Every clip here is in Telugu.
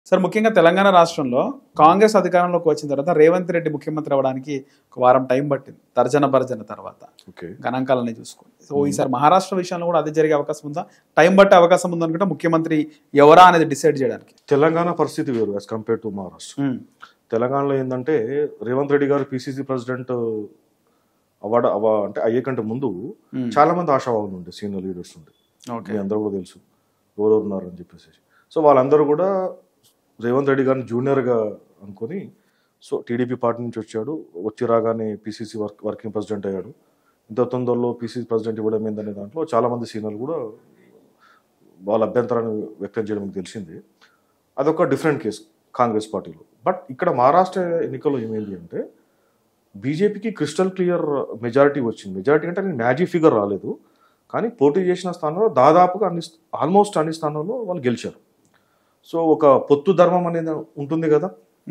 సార్ ముఖ్యంగా తెలంగాణ రాష్ట్రంలో కాంగ్రెస్ అధికారంలోకి వచ్చిన తర్వాత రేవంత్ రెడ్డి ముఖ్యమంత్రి అవ్వడానికి ఒక వారం టైం పట్టింది తర్జన భర్జన తర్వాత గణాంకాలని చూసుకొని. సో ఈసారి మహారాష్ట్ర విషయంలో కూడా అదే జరిగే అవకాశం ఉందా, టైం పట్టే అవకాశం ఉందా అనుకుంటే ముఖ్యమంత్రి ఎవరా అనేది డిసైడ్ చేయడానికి? తెలంగాణ పరిస్థితి వేరు యాజ్ కంపేర్ టు మహారాష్ట్ర. తెలంగాణలో ఏంటంటే రేవంత్ రెడ్డి గారు పిసిసి ప్రెసిడెంట్ అంటే అయ్యే కంటే ముందు చాలా మంది ఆశావాహులు ఉండే సీనియర్ లీడర్స్ ఉండే, మీ అందరూ కూడా తెలుసు ఎవరు ఉన్నారు అని చెప్పేసి. సో వాళ్ళందరూ కూడా రేవంత్ రెడ్డి గారిని జూనియర్గా అనుకొని, సో టీడీపీ పార్టీ నుంచి వచ్చి రాగానే పిసిసి వర్కింగ్ ప్రెసిడెంట్ అయ్యాడు. ఇంత తొందరలో పిసిసి ప్రెసిడెంట్ ఇవ్వడం ఏందనే దాంట్లో చాలామంది సీనియర్లు కూడా వాళ్ళ అభ్యంతరాన్ని వ్యక్తం చేయడం తెలిసింది. అదొక డిఫరెంట్ కేసు కాంగ్రెస్ పార్టీలో. బట్ ఇక్కడ మహారాష్ట్ర ఎన్నికల్లో ఏమైంది అంటే బీజేపీకి క్రిస్టల్ క్లియర్ మెజారిటీ వచ్చింది. మెజారిటీ అంటే మ్యాజిక్ ఫిగర్ రాలేదు, కానీ పోటీ చేసిన స్థానంలో దాదాపుగా ఆల్మోస్ట్ అన్ని స్థానాల్లో వాళ్ళు గెలిచారు. సో ఒక పొత్తు ధర్మం అనేది ఉంటుంది కదా,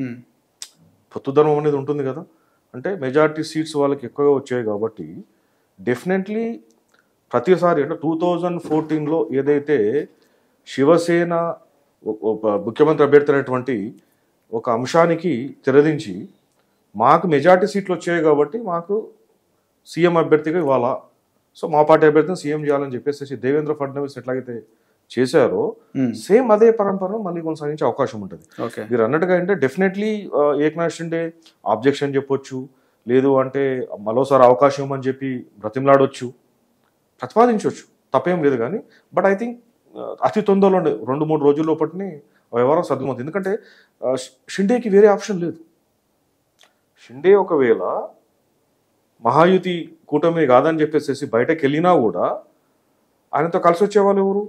అంటే మెజారిటీ సీట్స్ వాళ్ళకి ఎక్కువగా వచ్చాయి కాబట్టి డెఫినెట్లీ ప్రతిసారి అంటే 2014లో ఏదైతే శివసేన ముఖ్యమంత్రి అభ్యర్థి అనేటువంటి ఒక అంశానికి తెరదించి మాకు మెజారిటీ సీట్లు వచ్చాయి కాబట్టి మాకు సీఎం అభ్యర్థిగా ఇవ్వాలా, సో మా పార్టీ అభ్యర్థిని సీఎం చేయాలని చెప్పేసి దేవేంద్ర ఫడ్నవీస్ ఎట్లాగైతే చేశారో సేమ్ అదే పరంపర మళ్ళీ కొనసాగించే అవకాశం ఉంటుంది. మీరు అన్నట్టుగా అంటే డెఫినెట్లీ ఏక్నాథ్ షిండే ఆబ్జెక్షన్ చెప్పొచ్చు, లేదు అంటే మరోసారి అవకాశం అని చెప్పి బ్రతిమలాడొచ్చు, ప్రతిపాదించవచ్చు, తప్పేం లేదు. కానీ బట్ ఐ థింక్ అతి తొందరలో 2-3 రోజుల లోపటిని ఎవరో సర్దుమవుతుంది. ఎందుకంటే షిండేకి వేరే ఆప్షన్ లేదు. షిండే ఒకవేళ మహాయుతి కూటమి కాదని చెప్పేసి బయటకు వెళ్ళినా కూడా ఆయనతో కలిసి వచ్చేవాళ్ళు ఎవరు?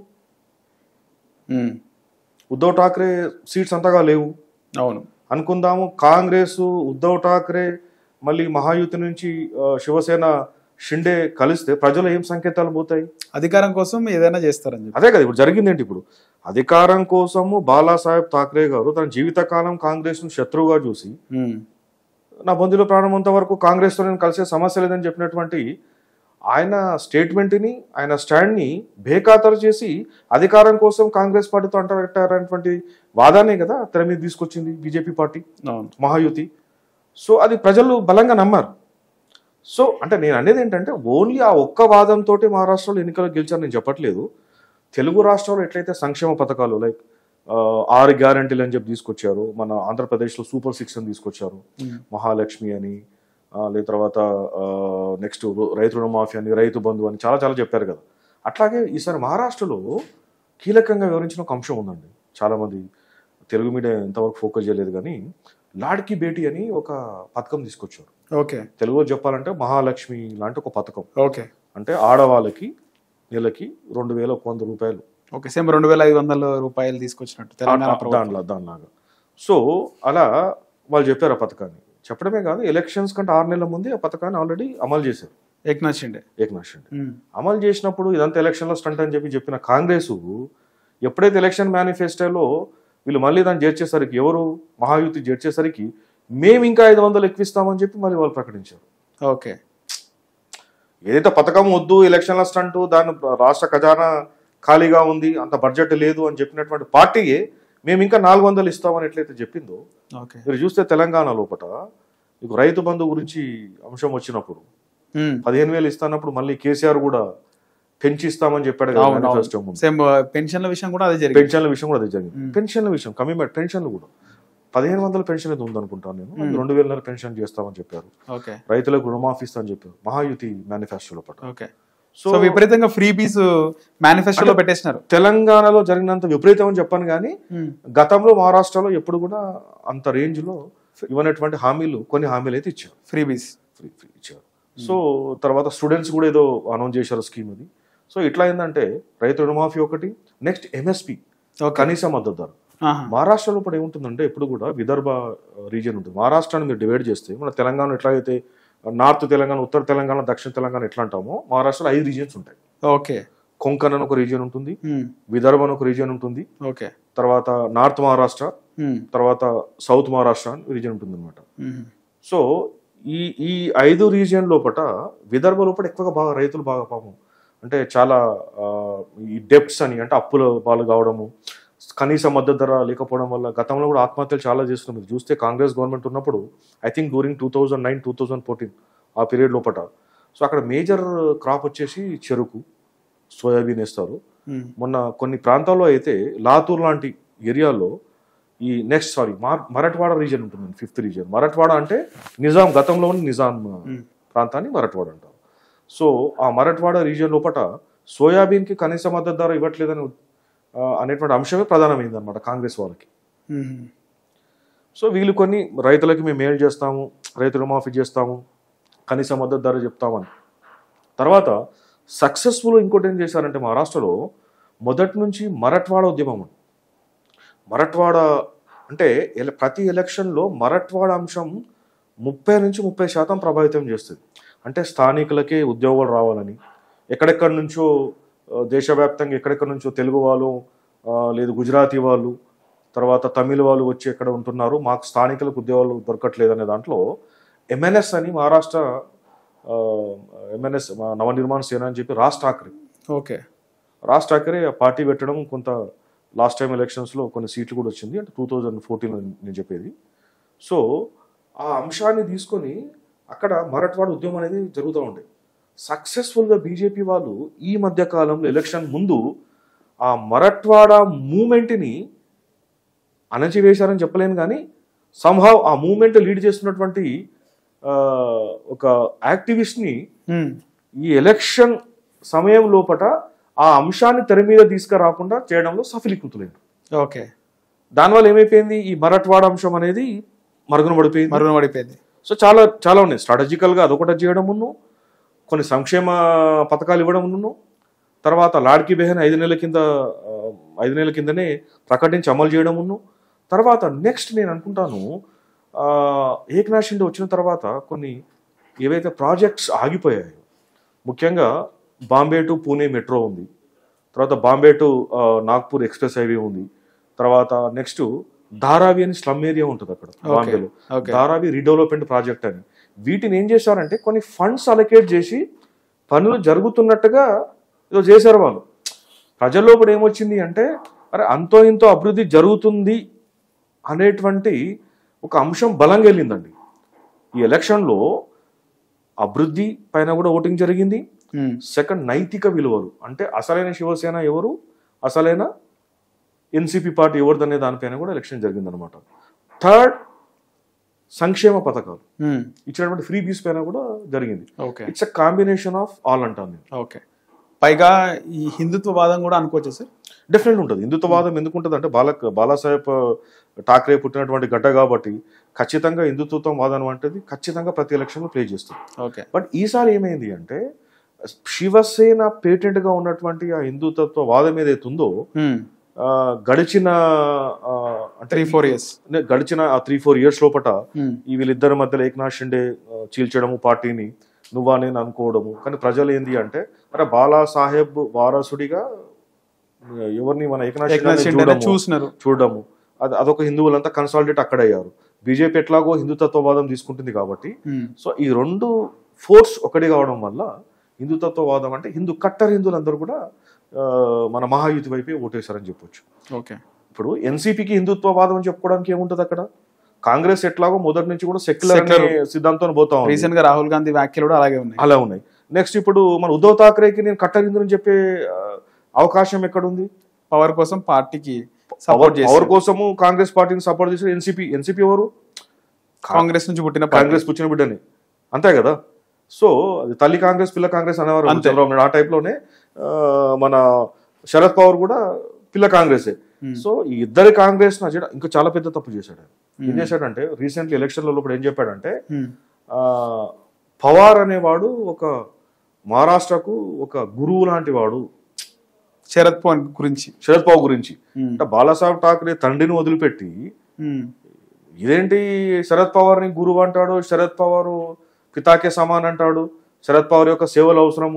ఉద్ధవ్ ఠాక్రే సీట్స్ అంతగా లేవు. అవును అనుకుందాము, కాంగ్రెస్ ఉద్ధవ్ ఠాక్రే మళ్ళీ మహాయుతి నుంచి శివసేన షిండే కలిస్తే ప్రజలు ఏం సంకేతాలు పోతాయి? అధికారం కోసం ఏదైనా చేస్తారని. అదే కదా ఇప్పుడు జరిగిందేంటి. ఇప్పుడు అధికారం కోసము బాలాసాహెబ్ ఠాక్రే గారు తన జీవితకాలం కాంగ్రెస్ ను శత్రువుగా చూసి నా బంధువుల ప్రాణం అంత వరకు కాంగ్రెస్తో నేను కలిసే సమస్య లేదని చెప్పినటువంటి ఆయన స్టేట్మెంట్ని, ఆయన స్టాండ్ని బేఖాతరు చేసి అధికారం కోసం కాంగ్రెస్ పార్టీతో అంటగట్టారనేటువంటి వాదానే కదా తెర మీద తీసుకొచ్చింది బీజేపీ పార్టీ, మహాయుతి. సో అది ప్రజలు బలంగా నమ్మారు. సో అంటే నేను అనేది ఏంటంటే ఓన్లీ ఆ ఒక్క వాదంతో మహారాష్ట్రలో ఎన్నికలు గెలిచారని నేను చెప్పట్లేదు. తెలుగు రాష్ట్రాల్లో ఎట్లయితే సంక్షేమ పథకాలు లైక్ 6 గ్యారంటీలు అని చెప్పి తీసుకొచ్చారు, మన ఆంధ్రప్రదేశ్లో సూపర్ 6 అని తీసుకొచ్చారు, మహాలక్ష్మి అని, లేదా తర్వాత నెక్స్ట్ రైతు రుణమాఫీ అని, రైతు బంధు అని చాలా చాలా చెప్పారు కదా. అట్లాగే ఈసారి మహారాష్ట్రలో కీలకంగా వివరించిన ఒక అంశం ఉందండి. చాలామంది తెలుగు మీడియా ఎంతవరకు ఫోకస్ చేయలేదు, కానీ లాడ్కీ బేటీ అని ఒక పథకం తీసుకొచ్చారు. ఓకే, తెలుగులో చెప్పాలంటే మహాలక్ష్మి లాంటి ఒక పథకం. ఓకే, అంటే ఆడవాళ్ళకి నెలకి 2100 రూపాయలు. ఓకే, సేమ్ 2500 రూపాయలు తీసుకొచ్చినట్టు దానిలాగా. సో అలా వాళ్ళు చెప్పారు ఆ పథకాన్ని. చెప్పడమే కాదు, ఎలక్షన్స్ కంటే 6 నెలల ముందే ఆ పథకాన్ని ఆల్రెడీ అమలు చేశారు ఏక్నాథ్ షిండే. అమలు చేసినప్పుడు ఇదంతా ఎలక్షన్లో స్టంట్ అని చెప్పిన కాంగ్రెస్ ఎప్పుడైతే ఎలక్షన్ మేనిఫెస్టోలో వీళ్ళు మళ్ళీ దాన్ని చేర్చేసరికి, ఎవరు మహాయుతి చేర్చేసరికి మేము ఇంకా 500 ఎక్కువిస్తామని చెప్పి మళ్ళీ వాళ్ళు ప్రకటించారు. ఓకే, ఏదైతే పథకం వద్దు, ఎలక్షన్ల స్టంట్, దాని రాష్ట్ర ఖజానా ఖాళీగా ఉంది, అంత బడ్జెట్ లేదు అని చెప్పినటువంటి పార్టీయే మేము ఇంకా 400 ఇస్తామని ఎట్లయితే చెప్పిందో. మీరు చూస్తే తెలంగాణ లోపల మీకు రైతు బంధు గురించి అంశం వచ్చినప్పుడు 15,000 ఇస్తానప్పుడు మళ్ళీ కేసీఆర్ కూడా పెంచిస్తామని చెప్పాడు కదా మేనిఫెస్టో ముందు. పెన్షన్ల విషయం కూడా అదే జరిగింది. పెన్షన్ల విషయం కమిట్మెంట్, పెన్షన్లు కూడా 1500 పెన్షన్ ఏదో ఉందనుకుంటాను నేను, 2000 పెన్షన్ చేస్తామని చెప్పారు. రైతులకు రుణమాఫీ ఇస్తా అని చెప్పారు మహాయుతి మేనిఫెస్టో లోపల. సో విపరీతంగా ఫ్రీ బీస్ మేనిఫెస్టోలో పెట్టేసినారు. తెలంగాణలో జరిగినంత విపరీతం అని చెప్పాను, కానీ గతంలో మహారాష్ట్రలో ఎప్పుడు కూడా అంత రేంజ్ లో ఇవ్వనటువంటి హామీలు, కొన్ని హామీలు అయితే ఇచ్చారు, ఫ్రీ బీస్ ఇచ్చారు. సో తర్వాత స్టూడెంట్స్ కూడా ఏదో అనౌన్స్ చేశారు స్కీమ్ అది. సో ఇట్లా ఏంటంటే రైతు రుణమాఫీ ఒకటి, నెక్స్ట్ ఎంఎస్పి కనీస మద్దతు ధర. మహారాష్ట్రలో ఇప్పుడు ఏముంటుందంటే ఎప్పుడు కూడా విదర్భ రీజియన్ ఉంటుంది. మహారాష్ట్రాన్ని మీరు డివైడ్ చేస్తే మన తెలంగాణ ఎట్లాగైతే నార్త్ తెలంగాణ, ఉత్తర తెలంగాణ, దక్షిణ తెలంగాణ ఎట్లా అంటామో మహారాష్ట్రలో 5 రీజియన్స్ ఉంటాయి. ఓకే, కొంకన్ అని ఒక రీజియన్ ఉంటుంది, విదర్భ అని ఒక రీజియన్ ఉంటుంది, తర్వాత నార్త్ మహారాష్ట్ర, తర్వాత సౌత్ మహారాష్ట్ర అని రీజియన్ ఉంటుంది అనమాట. సో ఈ 5 రీజియన్ లోపల విదర్భ లోపల ఎక్కువగా బాగా రైతులు బాగా పాపం అంటే చాలా ఈ డెప్ట్స్ అని, అంటే అప్పుల పాలు కావడము, కనీస మద్దతు ధర లేకపోవడం వల్ల గతంలో కూడా ఆత్మహత్యలు చాలా చేస్తున్నాం. మీరు చూస్తే కాంగ్రెస్ గవర్నమెంట్ ఉన్నప్పుడు ఐ థింక్ డ్యూరింగ్ 2009-2014 ఆ పీరియడ్ లోపల సో అక్కడ మేజర్ క్రాప్ వచ్చేసి చెరుకు, సోయాబీన్ వేస్తారు. మొన్న కొన్ని ప్రాంతాల్లో అయితే లాతూర్ లాంటి ఏరియాలో ఈ మరాఠవాడ రీజియన్ ఉంటుంది, 5th రీజియన్. మరాఠవాడ అంటే నిజాం, గతంలో నిజాం ప్రాంతాన్ని మరాఠవాడ అంటారు. సో ఆ మరాఠవాడ రీజియన్ లోపల సోయాబీన్కి కనీస మద్దతు ధర ఇవ్వట్లేదని అనేటువంటి అంశమే ప్రధానమైంది అనమాట కాంగ్రెస్ వాళ్ళకి. సో వీళ్ళు కొన్ని రైతులకి మేము మేలు చేస్తాము, రైతు రుణమాఫీ చేస్తాము, కనీస మద్దతు ధర చెప్తామని. తర్వాత సక్సెస్ఫుల్ ఇంకోటి ఏం చేశారంటే మహారాష్ట్రలో మొదటి నుంచి మరాఠవాడ ఉద్యమం. మరాఠవాడ అంటే ప్రతి ఎలక్షన్లో మరాఠవాడ అంశం 30-30% ప్రభావితం చేస్తుంది. అంటే స్థానికులకే ఉద్యోగాలు రావాలని, ఎక్కడెక్కడి నుంచో దేశవ్యాప్తంగా ఎక్కడెక్కడి నుంచో తెలుగు వాళ్ళు లేదు గుజరాతీ వాళ్ళు తర్వాత తమిళ వాళ్ళు వచ్చి ఎక్కడ ఉంటున్నారు, మాకు స్థానికులకు ఉద్యోగాలు దొరకట్లేదు అనే దాంట్లో ఎంఎన్ఎస్ అని మహారాష్ట్ర ఎంఎన్ఎస్ నవనిర్మాణ సేన అని చెప్పి రాజ్ ఠాకరే పార్టీ పెట్టడం కొంత లాస్ట్ టైం ఎలక్షన్స్లో కొన్ని సీట్లు కూడా వచ్చింది, అంటే 2014 నేను చెప్పేది. సో ఆ అంశాన్ని తీసుకొని అక్కడ మరాఠవాడ ఉద్యమం అనేది జరుగుతూ ఉండే. సక్సెస్ఫుల్గా బీజేపీ వాళ్ళు ఈ మధ్య కాలంలో ఎలక్షన్ ముందు ఆ మరాఠవాడ మూమెంట్ని అణచివేశారని చెప్పలేను, కానీ సంహవ్ ఆ మూమెంట్ లీడ్ చేస్తున్నటువంటి ఒక యాక్టివిస్ట్ని ఈ ఎలక్షన్ సమయం లోపల ఆ అంశాన్ని తెర మీద తీసుకురాకుండా చేయడంలో సఫలీకృతులేదు. ఓకే, దానివల్ల ఏమైపోయింది, ఈ మరాఠవాడ అంశం అనేది మరుగున పడిపోయింది. సో చాలా చాలా ఉన్నాయి. స్ట్రాటజికల్గా అదొకటి చేయడం ఉన్ను, కొన్ని సంక్షేమ పథకాలు ఇవ్వడం ఉన్ను, తర్వాత లాడ్కీ బెహన్ 5 నెలల కిందనే ప్రకటించి అమలు చేయడం ఉన్ను. తర్వాత నెక్స్ట్ నేను అనుకుంటాను ఏక్నాథ్ షిండే వచ్చిన తర్వాత కొన్ని ఏవైతే ప్రాజెక్ట్స్ ఆగిపోయాయో, ముఖ్యంగా బాంబే టు పూణే మెట్రో ఉంది, తర్వాత Bombay to Nagpur express highway ఉంది, తర్వాత నెక్స్ట్ ధారావి అని స్లమ్ ఏరియా ఉంటుంది అక్కడ బాంబేలో, ధారావి రీడెవలప్మెంట్ ప్రాజెక్ట్ అని. వీటిని ఏం చేశారంటే కొన్ని ఫండ్స్ అలొకేట్ చేసి పనులు జరుగుతున్నట్టుగా ఏదో చేశారు వాళ్ళు. ప్రజల్లో కూడా ఏమొచ్చింది అంటే అరే అంతో ఇంతో అభివృద్ధి జరుగుతుంది అనేటువంటి ఒక అంశం బలంగా వెళ్ళిందండి. ఈ ఎలక్షన్లో అభివృద్ధి పైన కూడా ఓటింగ్ జరిగింది. సెకండ్, నైతిక విలువలు, అంటే అసలైన శివసేన ఎవరు, అసలైన ఎన్సీపీ పార్టీ ఎవరిదనే దానిపైన కూడా ఎలక్షన్ జరిగిందనమాట. థర్డ్, సంక్షేమ పథకాలు ఇచ్చినటువంటి ఫ్రీ బీస్ పైన కూడా జరిగింది. It's a combination of all అంటాను. ఓకే, పైగా ఈ హిందుత్వవాదం కూడా అనుకోవచ్చు సార్. డెఫినెట్ ఉంటుంది. హిందుత్వవాదం ఎందుకు ఉంటుంది అంటే బాలాసాహెబ్ ఠాక్రే పుట్టినటువంటి గడ్డ కాబట్టి ఖచ్చితంగా హిందుత్వం వాదం అంటే ఖచ్చితంగా ప్రతి ఎలక్షన్ ప్లే చేస్తుంది. బట్ ఈసారి ఏమైంది అంటే శివసేన పేటెంట్ గా ఉన్నటువంటి ఆ హిందుత్వ వాదం ఏదైతే ఉందో గడిచిన 3-4 years గడిచిన ఆ 3-4 years లోపల ఈ వీళ్ళిద్దరి మధ్యలో ఏక్నాథ్ షిండే చీల్చడము, పార్టీని నువ్వా నేను అనుకోవడము. కానీ ప్రజలు ఏంది అంటే అరే బాలాసాహెబ్ వారసుడిగా ఎవరిని మన ఏక్నాథ్ షిండే చూడము, అదొక హిందువులంతా కన్సాలిడేట్ అక్కడ అయ్యారు. బీజేపీ ఎట్లాగో హిందుతత్వవాదం తీసుకుంటుంది కాబట్టి సో ఈ రెండు ఫోర్స్ ఒకటి కావడం వల్ల హిందుతత్వవాదం అంటే కట్టర్ హిందువులందరూ కూడా మన మహాయుతి వైపే ఓటేశారని చెప్పొచ్చు. ఓకే, ఇప్పుడు ఎన్సీపీకి హిందుత్వవాదం అని చెప్పుకోవడానికి ఏముంటది అక్కడ? కాంగ్రెస్ ఎట్లాగో మొదటి నుంచి కూడా సెక్యులర్ సిద్ధాంతం పోతా ఉంది. రీసెంట్ గా రాహుల్ గాంధీ వ్యాఖ్యలు కూడా అలా ఉన్నాయి. నెక్స్ట్ ఇప్పుడు మన ఉద్ధవ్ ఠాక్రేకి నేను కట్టర్ హిందూ అని చెప్పే అవకాశం ఎక్కడుంది? పవర్ కోసం పార్టీకి పవర్ కోసము కాంగ్రెస్ పార్టీని సపోర్ట్ చేసిన ఎన్సీపీ ఎవరు? కాంగ్రెస్ నుంచి పుట్టిన బిడ్డని, అంతే కదా. సో అది తల్లి కాంగ్రెస్ పిల్ల కాంగ్రెస్ అనేవారు చంద్రబాబు నాయుడు. ఆ టైప్ లోనే మన శరద్ పవార్ కూడా పిల్ల కాంగ్రెసే. సో ఈ ఇద్దరి కాంగ్రెస్ ఇంకా చాలా పెద్ద తప్పు చేశాడు. ఏం చేశాడంటే రీసెంట్లీ ఎలక్షన్లలో ఏం చెప్పాడంటే పవార్ అనేవాడు ఒక మహారాష్ట్రకు ఒక గురువు లాంటి వాడు, శరద్ పవార్ గురించి. అంటే బాలాసాహెబ్ ఠాక్రే తండ్రిని వదిలిపెట్టి ఇదేంటి శరద్ పవార్ని గురువు అంటాడు, శరద్ పవార్ పితాకే సమాన్ అంటాడు, శరద్ పవార్ యొక్క సేవలు అవసరము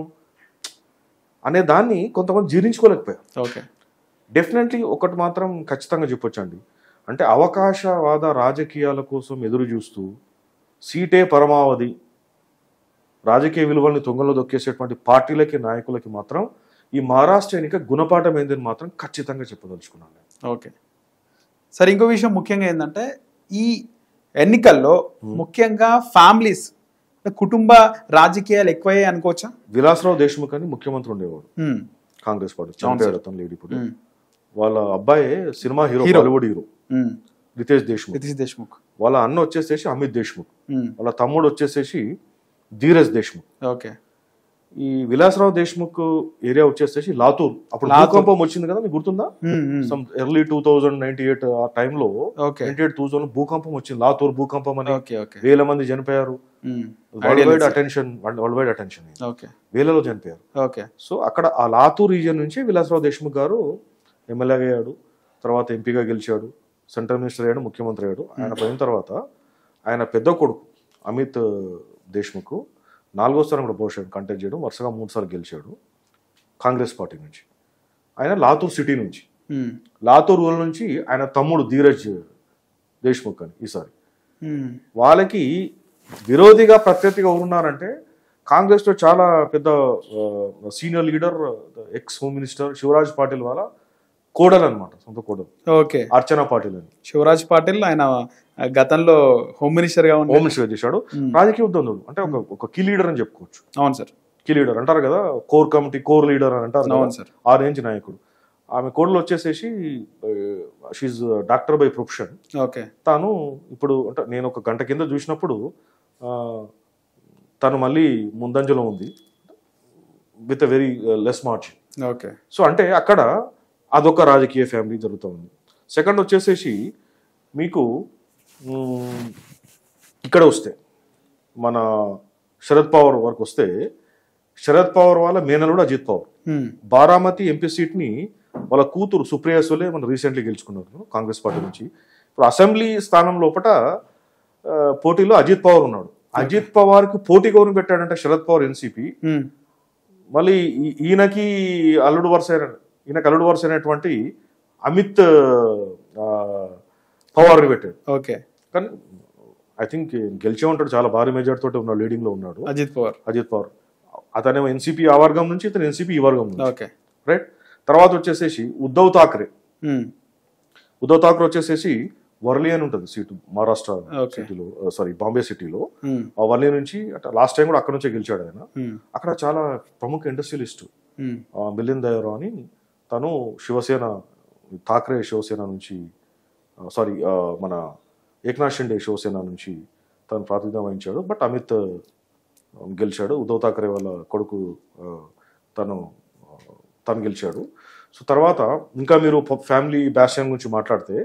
అనే దాన్ని కొంతమంది జీర్ణించుకోలేకపోయారు. ఓకే, డెఫినెట్లీ ఒకటి మాత్రం ఖచ్చితంగా చెప్పొచ్చండి, అంటే అవకాశవాద రాజకీయాల కోసం ఎదురు చూస్తూ సీటే పరమావధి రాజకీయ విలువల్ని తొంగలో దొక్కేసేటువంటి పార్టీలకి నాయకులకి మాత్రం ఈ మహారాష్ట్ర ఎన్నిక గుణపాఠం ఏందని మాత్రం ఖచ్చితంగా చెప్పదలుచుకున్నాను. ఓకే సార్, ఇంకో విషయం ముఖ్యంగా ఏంటంటే ఈ ఎన్నికల్లో ముఖ్యంగా ఫ్యామిలీస్, కుటుంబ రాజకీయాలు ఎక్కువయ్యాయి అనుకోవచ్చా? విలాసరావు దేశ్ముఖ్ అని ముఖ్యమంత్రి ఉండేవాడు కాంగ్రెస్ పార్టీ, చంపాడు అతను లేడీ. ఇప్పుడు వాళ్ళ అబ్బాయి cinema hero, Bollywood hero Riteish Deshmukh. వాళ్ళ అన్న వచ్చేసేసి అమిత్ దేశ్ముఖ్, వాళ్ళ తమ్ముడు వచ్చేసేసి ధీరజ్ దేశ్ముఖ్. ఓకే. ఈ విలాసరావు దేశ్ముఖ్ ఏరియా వచ్చేసేసి లాతూర్. అప్పుడు భూకంపం వచ్చింది కదా, మీకు గుర్తుందా? సమ్ ఎర్లీ 2098 ఆ టైంలో 98-2000 భూకంపం వచ్చింది, లాతూర్ భూకంపం అని. వేల మంది చనిపోయారు, వరల్డ్ వైడ్ అటెన్షన్, వేలలో చనిపోయారు. సో అక్కడ ఆ లాతూర్ రీజియన్ నుంచి విలాసరావు దేశ్ముఖ్ గారు ఎమ్మెల్యే అయ్యాడు, తర్వాత ఎంపీగా గెలిచాడు, సెంట్రల్ మినిస్టర్ అయ్యాడు, ముఖ్యమంత్రి అయ్యాడు. ఆయన పోయిన తర్వాత ఆయన పెద్ద కొడుకు అమిత్ దేశ్ముఖ్ 4వ స్థానం కూడా పోషాడు, కంటెస్ట్ చేయడం, వరుసగా 3 సార్లు గెలిచాడు కాంగ్రెస్ పార్టీ నుంచి. ఆయన లాతూర్ సిటీ నుంచి, లాతూర్ రూరల్ నుంచి ఆయన తమ్ముడు ధీరజ్ దేశ్ముఖ్ అని ఈసారి. వాళ్ళకి విరోధిగా ప్రత్యర్థిగా ఉన్నారంటే కాంగ్రెస్ లో చాలా పెద్ద senior leader, ex home minister Shivraj Patil వాళ్ళ కోడలు అనమాట, సొంత కోడలు. ఓకే. అర్చనా పాటిల్ అని. శివరాజ్ పాటిల్ ఆయన గతంలో హోమ్ మినిస్టర్ గా చేశాడు. రాజకీయ ఉద్దండుడు అంటే ఒక కీ లీడర్ అని చెప్పుకోవచ్చు. అవును సార్, కీ లీడర్ అంటారు కదా, కోర్ కమిటీ, కోర్ లీడర్ అని అంటారు. అవును సార్, ఆ రేంజ్ నాయకుడు. ఆమె కోడలు వచ్చేసేసి she doctor by profession. Okay. తాను ఇప్పుడు అంటే నేను ఒక గంట కింద చూసినప్పుడు తను మళ్ళీ ముందంజలో ఉంది with a very less margin. Okay. So అంటే అక్కడ అదొక రాజకీయ ఫ్యామిలీ జరుగుతూ ఉంది. సెకండ్ వచ్చేసేసి మీకు ఇక్కడ వస్తే మన శరద్ పవార్ వరకు వస్తే, శరద్ పవార్ వాళ్ళ మేనలుడు అజిత్ పవార్ బారామతి ఎంపీ సీట్ ని వాళ్ళ కూతురు సుప్రియా సులే మన రీసెంట్లీ గెలుచుకున్నారు కాంగ్రెస్ పార్టీ నుంచి. ఇప్పుడు అసెంబ్లీ స్థానం లోపల పోటీలో అజిత్ పవార్ ఉన్నాడు. అజిత్ పవార్ కి పోటీ గౌరవం పెట్టాడంటే శరద్ పవార్ ఎన్సీపీ. మళ్ళీ ఈయనకి అల్లుడు వరుస అయినటువంటి అమిత్ పవార్ ని పెట్టాడు. ఓకే. కానీ ఐ థింక్ గెలిచే ఉంటాడు, చాలా భారీ మెజార్టీ తోటి ఉన్నాడు, లీడింగ్ లో ఉన్నాడు అజిత్ పవార్. అతనేమో ఎన్సీపీ ఆ వర్గం నుంచి, ఇతను ఎన్సీపీ ఈ వర్గం నుంచి. రైట్. తర్వాత వచ్చేసేసి ఉద్ధవ్ ఠాక్రే వచ్చేసేసి వర్లీ అని ఉంటుంది సీటు మహారాష్ట్ర సిటీలో, సారీ బాంబే సిటీలో. ఆ వర్లీ నుంచి లాస్ట్ టైం కూడా అక్కడ నుంచే గెలిచాడు ఆయన. అక్కడ చాలా ప్రముఖ ఇండస్ట్రియలిస్ట్ మిలింద్ దయారావు అని, తను శివసేన, ఠాక్రే శివసేన నుంచి, సారీ మన ఏక్నాథ్ షిండే శివసేన నుంచి తను ప్రాతినిధ్యం వహించాడు. బట్ అమిత్ గెలిచాడు, ఉద్ధవ్ ఠాక్రే వాళ్ళ కొడుకు తను గెలిచాడు. సో తర్వాత ఇంకా మీరు ఫ్యామిలీ బ్యాస్టియన్ గురించి మాట్లాడితే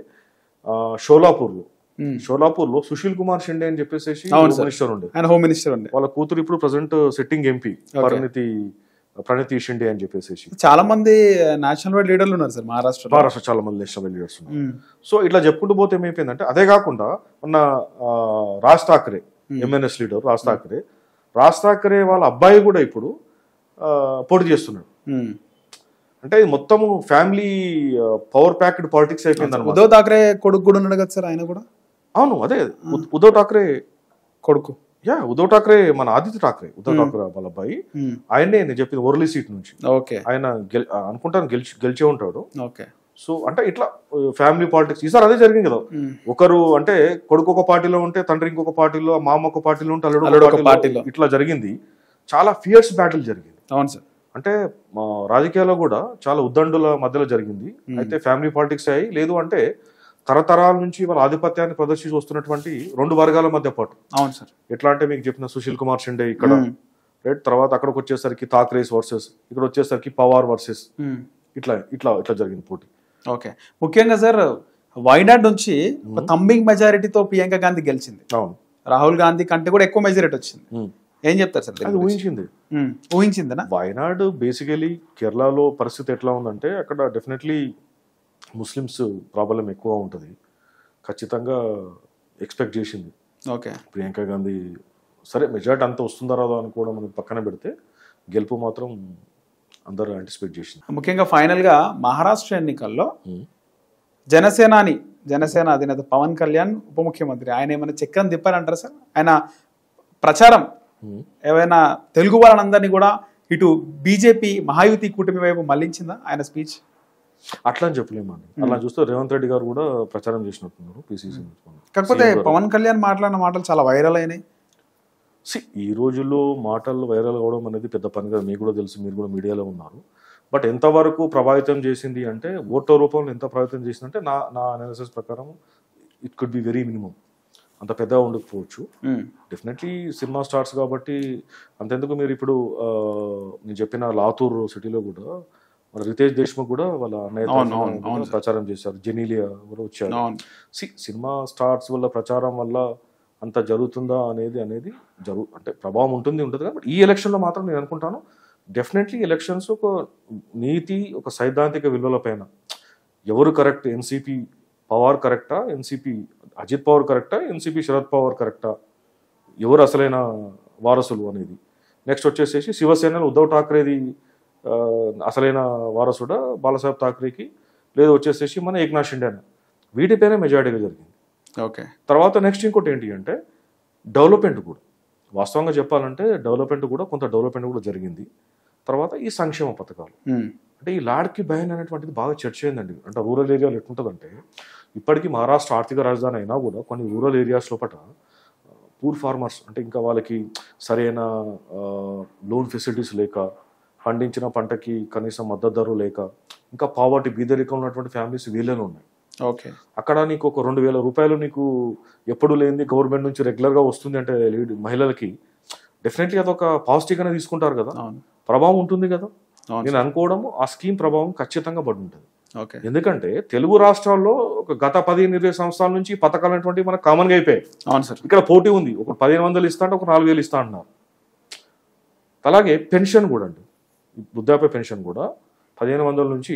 షోలాపూర్ లో సుశీల్ కుమార్ షిండే అని చెప్పేసి హోమ్ మినిస్టర్ ఉండే, వాళ్ళ కూతురు ఇప్పుడు present sitting MP Praniti Shinde అని చెప్పేసి. చాలా మంది నేషనల్ వైడ్ లీడర్లు ఉన్నారు సార్ మహారాష్ట్ర, చాలా మంది నేషనల్ వైడ్ లీడర్స్ ఉన్నారు. సో ఇట్లా చెప్పుకుంటూ పోతే ఏమైపోయిందంటే, అదే కాకుండా ఉన్న రాజ్ ఠాక్రే ఎంఎన్ఎస్ లీడర్ రాజ్ ఠాక్రే వాళ్ళ అబ్బాయి కూడా ఇప్పుడు పోటీ చేస్తున్నాడు. అంటే మొత్తం ఫ్యామిలీ పవర్ ప్యాక్డ్ పాలిటిక్స్ అయిపోయింది అనమాట. ఉద్ధవ్ ఠాక్రే కొడుకు కూడా ఉన్నాడు కదా సార్, ఆయన కూడా. అవును, అదే ఉద్ధవ్ ఠాక్రే కొడుకు. ఉద్ధవ్ ఠాక్రే మన ఆదిత్య ఠాక్రే, ఉద్ధవ్ ఠాక్రే వాళ్ళ అబ్బాయి. ఆయనే నేను చెప్పింది వర్లీ సీట్ నుంచి. ఆయన అనుకుంటాను గెలిచే ఉంటాడు. సో అంటే ఇట్లా ఫ్యామిలీ పాలిటిక్స్ ఈసారి అదే జరిగింది కదా. ఒకరు అంటే కొడుకు ఒక పార్టీలో ఉంటే తండ్రి ఇంకొక పార్టీలో, మామ ఒక పార్టీలో ఉంటే అల్లుడు ఒక పార్టీలో, ఇట్లా జరిగింది. చాలా ఫియర్స్ బ్యాటిల్ జరిగింది. అవును సార్. అంటే రాజకీయాల్లో కూడా చాలా ఉద్దండుల మధ్యలో జరిగింది. అయితే ఫ్యామిలీ పాలిటిక్స్ అయ్యి, లేదు అంటే తరతరాల నుంచి వాళ్ళ ఆధిపత్యాన్ని ప్రదర్శించి వస్తున్నటువంటి 2 వర్గాల మధ్య పాటు. అవును సార్. ఎట్లా అంటే మీకు చెప్పిన సుశీల్ కుమార్ షిండే ఇక్కడ, రైట్. తర్వాత అక్కడికి వచ్చేసరికి థాక్రేస్ వర్సెస్, ఇక్కడ వచ్చేసరికి పవార్ వర్సెస్, ఇట్లా ఇట్లా ఇట్లా జరిగింది పోటీ. ఓకే. ముఖ్యంగా సార్ వైనాడ్ నుంచి థంబింగ్ మెజారిటీతో ప్రియాంక గాంధీ గెలిచింది. అవును. రాహుల్ గాంధీ కంటే కూడా ఎక్కువ మెజారిటీ వచ్చింది. ఏం చెప్తారు సార్? అది ఊహించిందా? వైనాడ్ బేసికలీ కేరళలో పరిస్థితి ఎట్లా ఉందంటే, అక్కడ డెఫినెట్లీ ముస్లిమ్స్ ప్రాబ్లం ఎక్కువ ఉంటుంది, ఖచ్చితంగా ఎక్స్పెక్ట్ చేసింది. ఓకే. ప్రియాంక గాంధీ సరే మెజారిటీ అంత వస్తుందా రాదో అనుకోవడం మనకి పక్కన పెడితే, గెలుపు మాత్రం అందరూ యాంటిసిపేట్ చేసింది. ముఖ్యంగా ఫైనల్ గా మహారాష్ట్ర ఎన్నికల్లో జనసేన అధినేత పవన్ కళ్యాణ్ ఉప ముఖ్యమంత్రి, ఆయన ఏమైనా చక్రం తిప్పారంటారా సార్? ఆయన ప్రచారం ఏమైనా తెలుగు వాళ్ళందరినీ కూడా ఇటు బీజేపీ మహాయుతి కూటమి వైపు మళ్లించిందా ఆయన స్పీచ్? అట్లా అని చెప్పలేమండి. అలా చూస్తే రేవంత్ రెడ్డి గారు కూడా ప్రచారం చేసినట్టున్నారు పిసిసి. కాకపోతే పవన్ కళ్యాణ్ మాట్లాడిన మాటలు చాలా వైరల్ అయినాయి. ఈ రోజుల్లో మాటలు వైరల్ అవడం అనేది పెద్ద పని కాదు, మీకు కూడా తెలుసు, మీరు కూడా మీడియాలో ఉన్నారు. బట్ ఎంతవరకు ప్రభావితం చేసింది అంటే, ఓట్ల రూపంలో ఎంత ప్రభావితం చేసిందంటే నా అనాలిసిస్ ప్రకారం it could be very minimum, అంత పెద్దగా ఉండకపోవచ్చు. డెఫినెట్లీ సినిమా స్టార్స్ కాబట్టి అంతెందుకు, మీరు ఇప్పుడు నేను చెప్పిన లాతూర్ సిటీలో కూడా మన రితేష్ దేశ్ముఖ్ కూడా వాళ్ళ అన్నయ్య ప్రచారం చేశారు, జెనీలియా కూడా వచ్చారు. సినిమా స్టార్స్ వల్ల ప్రచారం వల్ల అంత జరుగుతుందా అనేది అంటే ప్రభావం ఉంటుంది కదా. బట్ ఈ ఎలక్షన్లో మాత్రం నేను అనుకుంటాను డెఫినెట్లీ ఎలక్షన్స్ ఒక నీతి, ఒక సైద్ధాంతిక విలువల పైన ఎవరు కరెక్ట్, ఎన్సీపీ పవార్ కరెక్టా, ఎన్సీపీ అజిత్ పవార్ కరెక్టా, ఎన్సీపీ శరద్ పవార్ కరెక్టా, ఎవరు అసలైన వారసులు అనేది. నెక్స్ట్ వచ్చేసేసి శివసేనలో ఉద్ధవ్ ఠాక్రేది అసలైన వారసుడా బాలాసాహెబ్ ఠాక్రేకి, లేదు వచ్చేసేసి మన ఏక్నాథ్ షిండేనా, వీటిపైనే మెజారిటీగా జరిగింది. ఓకే. తర్వాత నెక్స్ట్ ఇంకోటి ఏంటి అంటే డెవలప్మెంట్ కూడా, వాస్తవంగా చెప్పాలంటే డెవలప్మెంట్ కూడా కొంత డెవలప్మెంట్ కూడా జరిగింది. తర్వాత ఈ సంక్షేమ పథకాలు, అంటే ఈ లాడ్కి బహన్ అనేటువంటిది బాగా చర్చ అయిందండి. అంటే రూరల్ ఏరియాలో ఎట్లుంటుందంటే, ఇప్పటికీ మహారాష్ట్ర ఆర్థిక రాజధాని అయినా కూడా కొన్ని రూరల్ ఏరియాస్ లోపల పూర్ ఫార్మర్స్, అంటే ఇంకా వాళ్ళకి సరైన లోన్ ఫెసిలిటీస్ లేక, పండించిన పంటకి కనీసం మద్దతు ధర లేక, ఇంకా పావర్టీ బీదరికం ఉన్నటువంటి ఫ్యామిలీస్ వీళ్ళలో ఉన్నాయి. ఓకే. అక్కడ నీకు ఒక 2,000 రూపాయలు నీకు ఎప్పుడు లేనిది గవర్నమెంట్ నుంచి రెగ్యులర్గా వస్తుంది అంటే మహిళలకి డెఫినెట్లీ అదొక పాజిటివ్గానే తీసుకుంటారు కదా, ప్రభావం ఉంటుంది కదా. నేను అనుకోవడము ఆ స్కీమ్ ప్రభావం ఖచ్చితంగా పడి ఉంటుంది. ఎందుకంటే తెలుగు రాష్ట్రాల్లో ఒక గత 15-20 సంవత్సరాల నుంచి పథకాలు అనేటువంటి మనకు కామన్గా అయిపోయాయి. ఇక్కడ పోటీ ఉంది, ఒక 1,500 ఇస్తా అంటే ఒక 4,000 ఇస్తా అంటున్నారు. అలాగే పెన్షన్ కూడా అండి, వృద్ధాప్య పెన్షన్ కూడా 1,500 నుంచి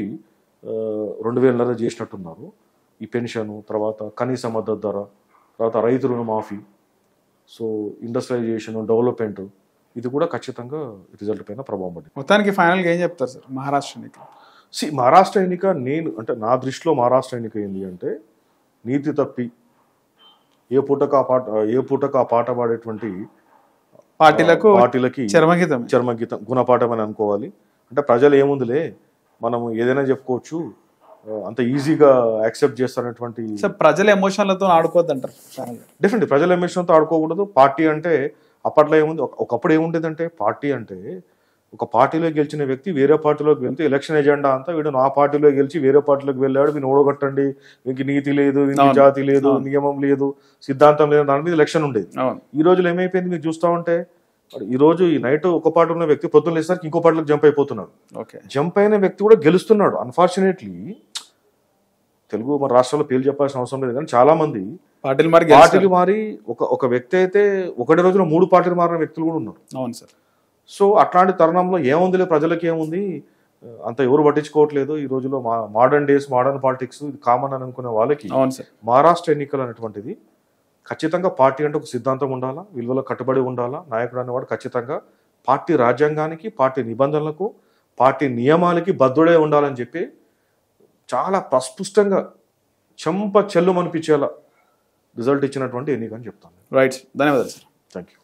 2,000 చేసినట్టున్నారు. ఈ పెన్షన్ తర్వాత కనీస మద్దతు ధర, తర్వాత రైతు రుణమాఫీ, సో ఇండస్ట్రియలైజేషన్, డెవలప్మెంట్, ఇది కూడా ఖచ్చితంగా రిజల్ట్ పైన ప్రభావం పడింది. మొత్తానికి ఫైనల్గా ఏం చెప్తారు సార్ మహారాష్ట్ర ఎన్నిక? మహారాష్ట్ర ఎన్నిక అంటే నా దృష్టిలో మహారాష్ట్ర ఎన్నిక ఏంటి అంటే, నీతి తప్పి ఏ పూటకు ఆ పాట పాడేటువంటి పార్టీలకి చర్మగీతం గుణపాఠం అని అనుకోవాలి. అంటే ప్రజలు ఏముందిలే మనము ఏదైనా చెప్పుకోవచ్చు, అంత ఈజీగా యాక్సెప్ట్ చేస్తారనేటువంటి. ప్రజల ఎమోషన్లతో ఆడుకోవద్దు అంటారు. డెఫినెట్లీ ప్రజల ఎమోషన్తో ఆడుకోకూడదు. పార్టీ అంటే అప్పట్లో ఏముంది, ఒకప్పుడు ఏముండేదంటే పార్టీ అంటే ఒక పార్టీలో గెలిచిన వ్యక్తి వేరే పార్టీలోకి వెళ్తే ఎలక్షన్ ఎజెండా అంతా, వీడు నా పార్టీలో గెలిచి వేరే పార్టీలోకి వెళ్ళాడు, వీళ్ళు ఓడగొట్టండి, వీనికి నీతి లేదు, వీనికి జాతి లేదు, నియమం లేదు, సిద్ధాంతం లేదు, దాని మీద ఎలక్షన్ ఉండేది. ఈ రోజులు ఏమైపోయింది మీరు చూస్తా ఉంటే, ఈ రోజు ఈ నైట్ ఒక పార్టీ ఉన్న వ్యక్తి పొద్దున్న లేసరికి ఇంకో పార్టీలోకి జంప్ అయిపోతున్నాడు. జంప్ అయిన వ్యక్తి కూడా గెలుస్తున్నాడు. అన్ఫార్చునేట్లీ తెలుగు మన రాష్ట్రాల్లో పేర్లు చెప్పాల్సిన అవసరం లేదు, కానీ చాలా మంది పార్టీలు మారి ఒక వ్యక్తి అయితే ఒకటి రోజులో 3 పార్టీలు మారిన వ్యక్తులు కూడా ఉన్నారు. అవును సార్. సో అట్లాంటి తరుణంలో ఏముందిలే ప్రజలకి ఏముంది, అంత ఎవరు పట్టించుకోవట్లేదు, ఈ రోజులో మోడర్న్ డేస్, మోడర్న్ పాలిటిక్స్ ఇది కామన్ అని అనుకునే వాళ్ళకి మహారాష్ట్ర ఎన్నికలు అనేటువంటిది ఖచ్చితంగా పార్టీ అంటే ఒక సిద్ధాంతం ఉండాలా, విలువలో కట్టుబడి ఉండాలా. నాయకుడు అనేవాడు ఖచ్చితంగా పార్టీ రాజ్యాంగానికి, పార్టీ నిబంధనలకు, పార్టీ నియమాలకి బద్ధుడే ఉండాలని చెప్పి చాలా ప్రస్పుష్టంగా చెల్లుమనిపించేలా రిజల్ట్ ఇచ్చినటువంటి ఎన్నిక అని చెప్తాను. రైట్, ధన్యవాదాలు సార్. Thank you.